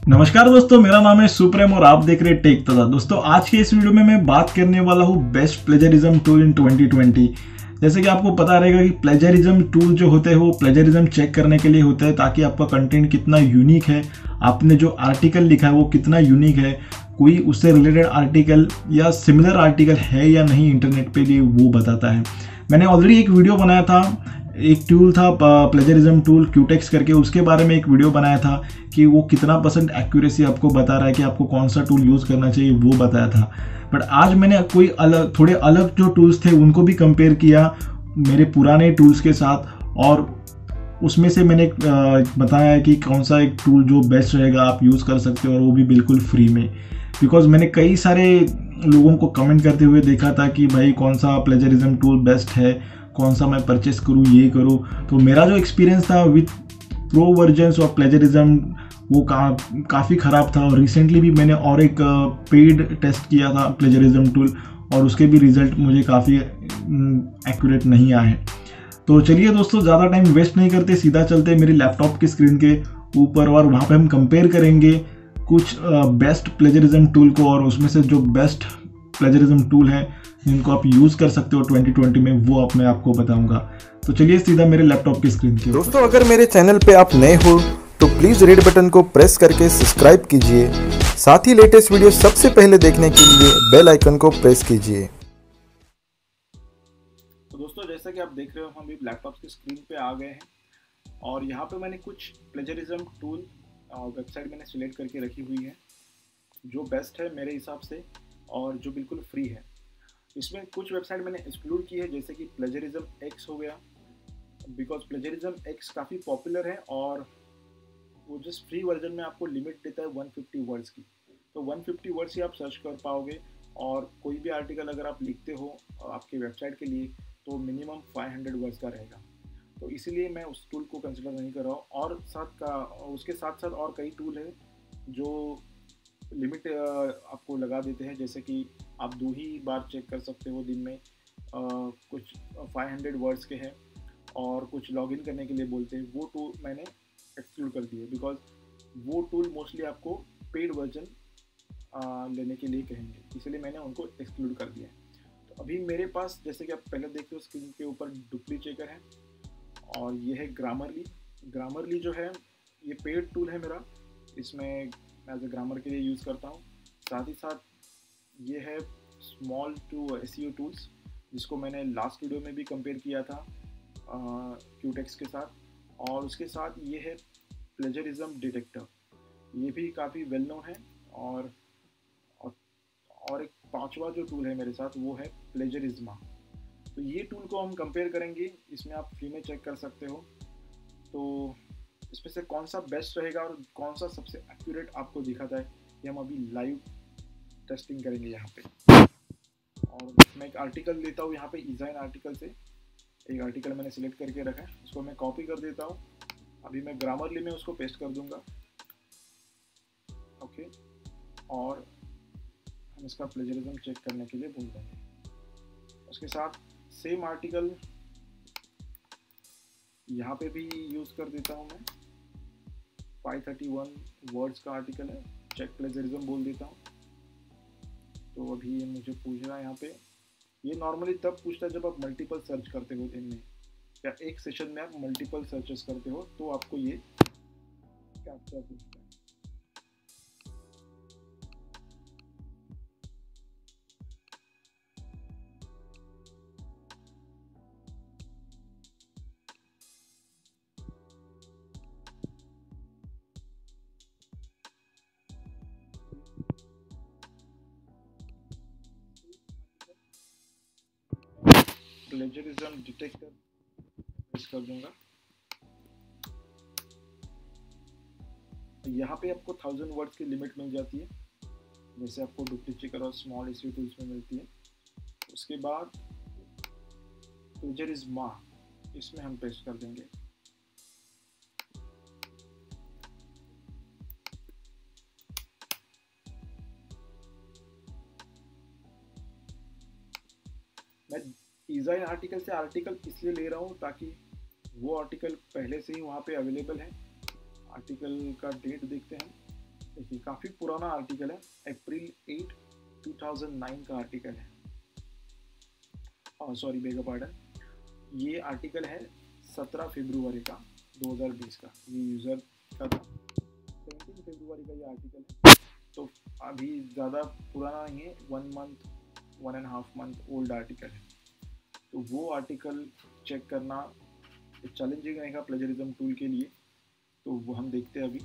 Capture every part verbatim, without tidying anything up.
नमस्कार दोस्तों, मेरा नाम है सुप्रेम और आप देख रहे हैं टेक तथा। दोस्तों, आज के इस वीडियो में मैं बात करने वाला हूँ best plagiarism tool in twenty twenty. जैसे कि आपको पता रहेगा कि प्लेजरिज्म टूल जो होते हैं वो प्लेजरिज्म चेक करने के लिए होते हैं, ताकि आपका कंटेंट कितना यूनिक है, आपने जो आर्टिकल लिखा है वो कितना यूनिक है, कोई उससे रिलेटेड आर्टिकल या सिमिलर आर्टिकल है या नहीं इंटरनेट पे भी वो बताता है। मैंने ऑलरेडी एक वीडियो बनाया था, एक टूल था प्लेजरिज्म टूल क्यूटेक्स करके, उसके बारे में एक वीडियो बनाया था कि वो कितना परसेंट एक्यूरेसी आपको बता रहा है कि आपको कौन सा टूल यूज़ करना चाहिए, वो बताया था। बट आज मैंने कोई अलग थोड़े अलग जो टूल्स थे उनको भी कंपेयर किया मेरे पुराने टूल्स के साथ, और उसमें से मैंने बताया है कि कौन सा एक टूल जो बेस्ट रहेगा आप यूज़ कर सकते हो, और वो भी बिल्कुल फ्री में। बिकॉज मैंने कई सारे लोगों को कमेंट करते हुए देखा था कि भाई कौन सा प्लेजरिज्म टूल बेस्ट है, कौन सा मैं परचेस करूँ, ये करूँ। तो मेरा जो एक्सपीरियंस था with pro versions of plagiarism वो का, काफ़ी ख़राब था। और रिसेंटली भी मैंने और एक पेड टेस्ट किया था प्लेजरिज्म टूल, और उसके भी रिज़ल्ट मुझे काफ़ी एक्यूरेट नहीं आए। तो चलिए दोस्तों, ज़्यादा टाइम वेस्ट नहीं करते, सीधा चलते मेरी लैपटॉप की स्क्रीन के ऊपर, और वहाँ पे हम कंपेयर करेंगे कुछ बेस्ट प्लेजरिज्म टूल को, और उसमें से जो बेस्ट प्लेजरिज्म टूल है जिनको आप यूज़ कर सकते हो ट्वेंटी ट्वेंटी में, वो आप मैं आपको बताऊंगा। तो चलिए सीधा मेरे लैपटॉप की स्क्रीन के ऊपर। दोस्तों, अगर मेरे चैनल पे आप नए हो तो प्लीज़ रेड बटन को प्रेस करके सब्सक्राइब कीजिए। साथ ही लेटेस्ट वीडियो सबसे पहले देखने के लिए बेल आइकन को प्रेस कीजिए। तो दोस्तों, जैसा कि आप देख रहे हो, हम भी लैपटॉप की स्क्रीन पे आ गए हैं, और यहाँ पे मैंने कुछ प्लेजरिज्म टूल वेबसाइट मैंने सिलेक्ट करके रखी हुई है जो बेस्ट है मेरे हिसाब से, और जो बिल्कुल फ्री है। इसमें कुछ वेबसाइट मैंने एक्सक्लूड की है, जैसे कि प्लेजरिज्म एक्स हो गया, बिकॉज प्लेजरिज्म एक्स काफ़ी पॉपुलर है और वो जस्ट फ्री वर्जन में आपको लिमिट देता है वन फिफ्टी वर्ड्स की। तो वन फिफ्टी वर्ड्स ही आप सर्च कर पाओगे, और कोई भी आर्टिकल अगर आप लिखते हो आपके वेबसाइट के लिए तो मिनिमम फाइव हंड्रेड वर्ड्स का रहेगा। तो इसीलिए मैं उस टूल को कंसिडर नहीं कर रहा हूँ। और साथ का उसके साथ साथ और कई टूल है जो लिमिट आपको लगा देते हैं, जैसे कि आप दो ही बार चेक कर सकते हो दिन में, आ, कुछ फाइव हंड्रेड वर्ड्स के हैं, और कुछ लॉगिन करने के लिए बोलते हैं। वो टूल मैंने एक्सक्लूड कर दिए, बिकॉज वो टूल मोस्टली आपको पेड वर्जन लेने के लिए कहेंगे, इसलिए मैंने उनको एक्सक्लूड कर दिया है। तो अभी मेरे पास, जैसे कि आप पहले देखते हो स्क्रीन के ऊपर, डुप्ली चेकर है, और ये है ग्रामरली। ग्रामरली जो है ये पेड टूल है मेरा, इसमें एज ए ग्रामर के लिए यूज़ करता हूँ। साथ ही साथ ये है स्मॉल टू एसईओ टूल्स, जिसको मैंने लास्ट वीडियो में भी कंपेयर किया था क्यूटेक्स के साथ। और उसके साथ ये है प्लेजरिज्म डिटेक्टर, ये भी काफ़ी वेल नोन है। और, और और एक पांचवा जो टूल है मेरे साथ वो है प्लेजरिज्मा। तो ये टूल को हम कंपेयर करेंगे, इसमें आप फ्री में चेक कर सकते हो। तो इसमें से कौन सा बेस्ट रहेगा और कौन सा सबसे एक्यूरेट आपको दिखाता है, ये हम अभी लाइव टेस्टिंग करेंगे यहाँ पे। और मैं एक आर्टिकल लेता हूँ यहाँ पे, डिज़ाइन आर्टिकल से एक आर्टिकल मैंने सिलेक्ट करके रखा है, उसको मैं कॉपी कर देता हूँ। अभी मैं ग्रामरली में उसको पेस्ट कर दूंगा, ओके। और हम इसका प्लेजरिज्म चेक करने के लिए बोल देंगे। उसके साथ सेम आर्टिकल यहाँ पे भी यूज़ कर देता हूँ मैं, फाइव थर्टी वन वर्ड्स का आर्टिकल है, चेक प्लेजरिज्म बोल देता हूँ। तो अभी ये मुझे पूछ रहा है यहाँ पे, ये नॉर्मली तब पूछता है जब आप मल्टीपल सर्च करते हो दिन में, या एक सेशन में आप मल्टीपल सर्चेस करते हो, तो आपको ये कैप्चा पूछता है। प्लेजरिज्म डिटेक्टर प्रेस कर दूंगा। यहाँ पे आपको थाउजेंड वर्ड्स की लिमिट मिल जाती है, जैसे आपको डुप्ली चेकर और स्मॉल एसईओ टूल्स में मिलती है। उसके बाद प्लेजरिज्मा, इसमें हम पेस्ट कर देंगे। मैं डिज़ाइन आर्टिकल से आर्टिकल इसलिए ले रहा हूँ ताकि वो आर्टिकल पहले से ही वहाँ पे अवेलेबल है। आर्टिकल का डेट देखते हैं, देखिए काफ़ी पुराना आर्टिकल है, April eight two thousand nine का आर्टिकल है, सॉरी बेगा पार्डन, ये आर्टिकल है सत्रह फरवरी का दो हज़ार बीस का, ये यूज़र का था, सत्रह फरवरी का ये आर्टिकल है, तो अभी ज़्यादा पुराना नहीं है, one month one and half month old article है। तो वो आर्टिकल चेक करना चैलेंजिंग रहेगा प्लेजरिज्म टूल के लिए, तो वो हम देखते हैं अभी।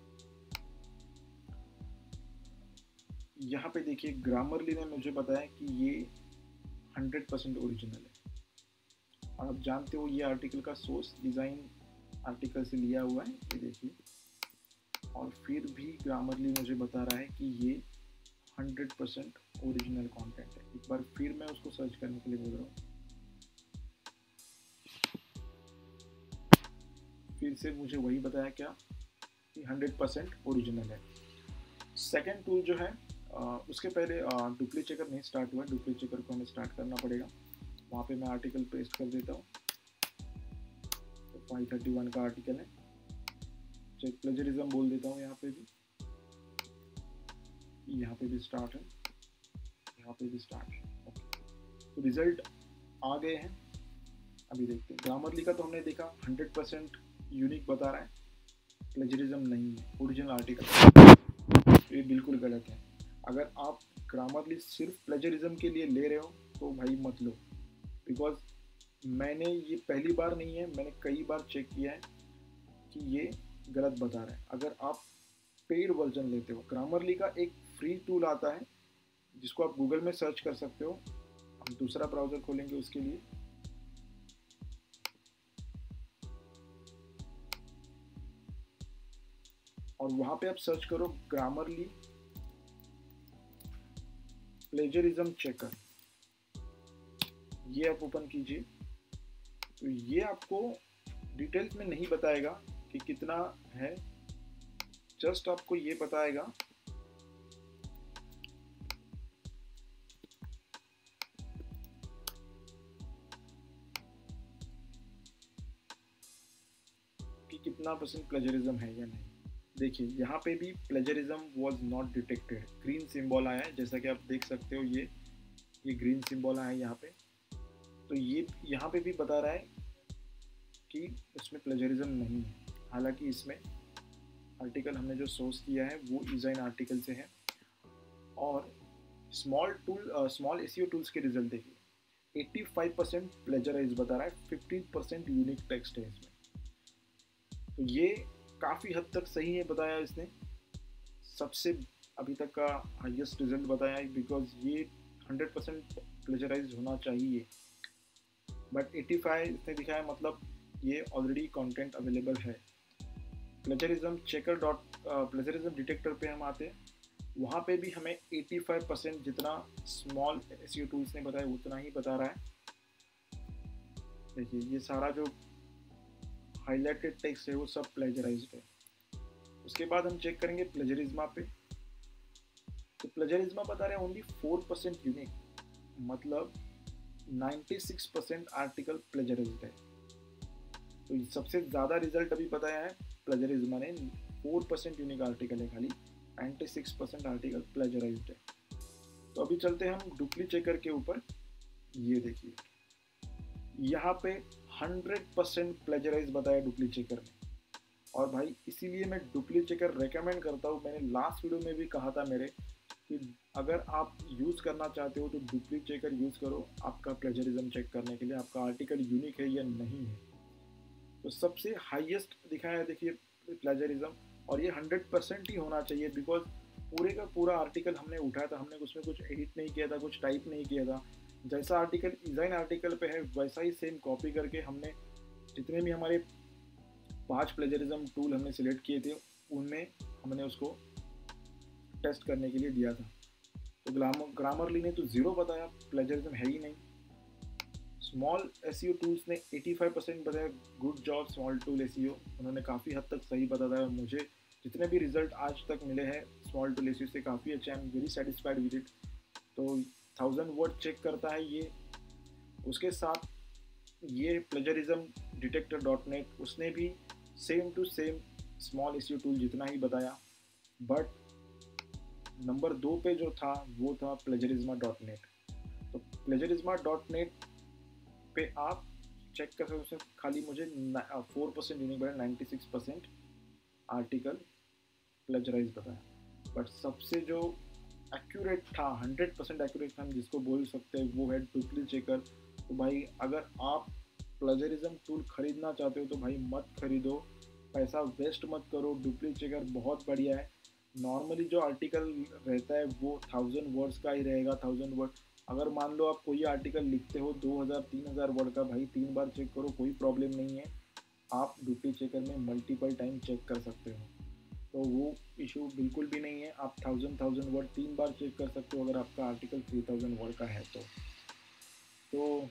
यहाँ पे देखिए ग्रामरली ने मुझे बताया कि ये हंड्रेड परसेंट ओरिजिनल है, और आप जानते हो ये आर्टिकल का सोर्स डिज़ाइन आर्टिकल से लिया हुआ है, ये देखिए, और फिर भी ग्रामरली मुझे बता रहा है कि ये हंड्रेड परसेंट ओरिजिनल कंटेंट है। एक बार फिर मैं उसको सर्च करने के लिए बोल रहा हूँ, फिर से मुझे वही बताया क्या कि हंड्रेड परसेंट ओरिजिनल है। सेकेंड टूल जो है आ, उसके पहले डुप्ली चेकर नहीं स्टार्ट हुआ, डुप्ली चेकर को हमें स्टार्ट करना पड़ेगा। वहाँ पे मैं आर्टिकल पेस्ट कर देता हूँ, तो फाइव थर्टी वन का आर्टिकल है, चेक प्लेजरिज्म बोल देता हूँ, यहाँ पे भी यहाँ पे भी स्टार्ट है, यहाँ पे भी स्टार्ट है। ओके, तो रिजल्ट आ गए हैं, अभी देखते हैं। ग्रामरली का तो हमने देखा हंड्रेड परसेंट यूनिक बता रहा है, प्लेजरिज्म नहीं है, ओरिजिनल आर्टिकल, ये बिल्कुल गलत है। अगर आप ग्रामरली सिर्फ प्लेजरिज्म के लिए ले रहे हो तो भाई मत लो, बिकॉज मैंने ये पहली बार नहीं है, मैंने कई बार चेक किया है कि ये गलत बता रहा है। अगर आप पेड वर्जन लेते हो, ग्रामरली का एक फ्री टूल आता है जिसको आप गूगल में सर्च कर सकते हो, हम दूसरा ब्राउज़र खोलेंगे उसके लिए, और वहाँ पे आप सर्च करो ग्रामरली प्लेजरिज्म चेकर, ये आप ओपन कीजिए। तो ये आपको डिटेल्स में नहीं बताएगा कि कितना है, जस्ट आपको ये बताएगा कि कितना परसेंट प्लेजरिज्म है या नहीं। देखिए यहाँ पे भी plagiarism was not detected, green symbol आया है, जैसा कि आप देख सकते हो, ये ये ग्रीन सिंबल आया है यहाँ पे। तो ये यहाँ पे भी बता रहा है कि इसमें प्लेजरिज्म नहीं है, हालांकि इसमें आर्टिकल हमने जो सोर्स किया है वो डिज़ाइन आर्टिकल से है। और small tool small SEO tools के रिजल्ट देखिए, पचासी परसेंट प्लेजराइज बता रहा है, फिफ्टीन परसेंट यूनिक टेक्स्ट है इसमें, तो ये काफ़ी हद तक सही है बताया इसने, सबसे अभी तक का हाईएस्ट रिजल्ट बताया है, बिकॉज ये हंड्रेड परसेंट प्लेजराइज होना चाहिए, बट पचासी इसने दिखाया, मतलब ये ऑलरेडी कंटेंट अवेलेबल है। Plagiarism checker dot plagiarism detector पे हम आते हैं, वहाँ पे भी हमें पचासी परसेंट जितना स्मॉल एसईओ टूल्स ने बताया उतना ही बता रहा है। देखिए ये सारा जो हाईलाइटेड टेक्स्ट है वो सब प्लेजराइज्ड है। उसके बाद हम चेक करेंगे प्लेजरिज्मा पे, तो प्लेजरिज्मा बता रहे हैं ओनली फोर परसेंट यूनिक, मतलब ninety six percent article plagiarized है। तो सबसे ज़्यादा रिजल्ट अभी बताया है प्लेजरिज्मा ने, फोर परसेंट यूनिक आर्टिकल है खाली, ninety six percent article plagiarized है। तो अभी चलते हैं हम डुप्ली चेकर के ऊपर, ये देखिए यहाँ पे हंड्रेड परसेंट प्लेजराइज बताया डुप्ली चेकर ने, और भाई इसीलिए मैं डुप्ली चेकर रेकमेंड करता हूँ। मैंने लास्ट वीडियो में भी कहा था मेरे कि अगर आप यूज़ करना चाहते हो तो डुप्ली चेकर यूज़ करो आपका प्लेजरिज्म चेक करने के लिए, आपका आर्टिकल यूनिक है या नहीं है। तो सबसे हाईएस्ट दिखाया है देखिए प्लेजरिज्म, और ये हंड्रेड परसेंट ही होना चाहिए, बिकॉज पूरे का पूरा आर्टिकल हमने उठाया था, हमने उसमें कुछ एडिट नहीं किया था, कुछ टाइप नहीं किया था, जैसा आर्टिकल डिज़ाइन आर्टिकल पे है वैसा ही सेम कॉपी करके हमने जितने भी हमारे पांच प्लेजरिज्म टूल हमने सिलेक्ट किए थे उनमें हमने उसको टेस्ट करने के लिए दिया था। तो ग्रामर ग्रामरली ने तो ज़ीरो बताया, प्लेजरिज्म है ही नहीं। स्मॉल एसईओ टूल्स ने पचासी परसेंट बताया, good job small tool SEO, उन्होंने काफ़ी हद तक सही बताया। मुझे जितने भी रिजल्ट आज तक मिले हैं स्मॉल टूल एसईओ से काफ़ी अच्छे, I am very satisfied with it. तो थाउजेंड वर्ड चेक करता है ये। उसके साथ ये प्लेजरिज्म डिटेक्टर डॉट नेट उसने भी same to same small SEO tool जितना ही बताया, बट नंबर दो पे जो था वो था प्लेजरिज्मा डॉट नेट। तो प्लेजरिज्मा डॉट नेट पे आप चेक कर सकते हो, खाली मुझे फोर परसेंट यूनिक बताया, ninety six percent article plagiarize बताया। बट सबसे जो एक्यूरेट था, हंड्रेड परसेंट एक्यूरेट था जिसको बोल सकते हैं, वो है डुप्ली चेकर। तो भाई अगर आप प्लेजरिज्म टूल खरीदना चाहते हो तो भाई मत खरीदो, पैसा वेस्ट मत करो। डुप्ली चेकर बहुत बढ़िया है। नॉर्मली जो आर्टिकल रहता है वो थाउजेंड वर्ड्स का ही रहेगा, थाउजेंड वर्ड। अगर मान लो आप कोई आर्टिकल लिखते हो दो हज़ार तीन हज़ार वर्ड का, भाई तीन बार चेक करो, कोई प्रॉब्लम नहीं है। आप डुप्ली चेकर में मल्टीपल टाइम चेक कर सकते हो, तो वो इशू बिल्कुल भी नहीं है। आप थाउजेंड थाउजेंड वर्ड तीन बार चेक कर सकते हो अगर आपका आर्टिकल थ्री थाउजेंड वर्ड का है तो तो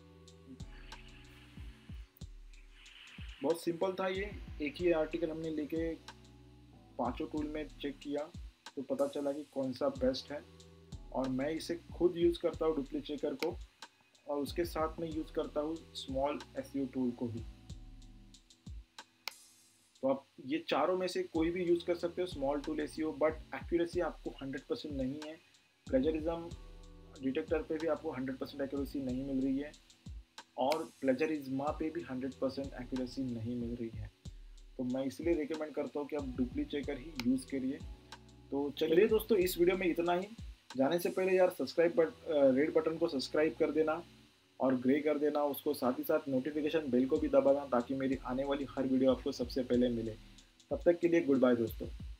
बहुत सिंपल था ये। एक ही आर्टिकल हमने लेके पांचों टूल में चेक किया तो पता चला कि कौन सा बेस्ट है, और मैं इसे खुद यूज़ करता हूँ डुप्ली चेकर को, और उसके साथ में यूज़ करता हूँ स्मॉल एसईओ टूल को भी। तो आप ये चारों में से कोई भी यूज़ कर सकते हो, small tool, SEO, but accuracy आपको हंड्रेड परसेंट नहीं है। प्लेजरिज्म डिटेक्टर पे भी आपको हंड्रेड परसेंट एक्यूरेसी नहीं मिल रही है, और प्लेजरिज्मा पे भी हंड्रेड परसेंट एक्यूरेसी नहीं मिल रही है। तो मैं इसलिए रिकमेंड करता हूँ कि आप डुप्ली चेकर ही यूज़ करिए। तो चलिए दोस्तों, इस वीडियो में इतना ही। जाने से पहले यार सब्सक्राइब बट रेड बटन को सब्सक्राइब कर देना और ग्रे कर देना उसको, साथ ही साथ नोटिफिकेशन बेल को भी दबाना ताकि मेरी आने वाली हर वीडियो आपको सबसे पहले मिले। तब तक के लिए गुड बाय दोस्तों।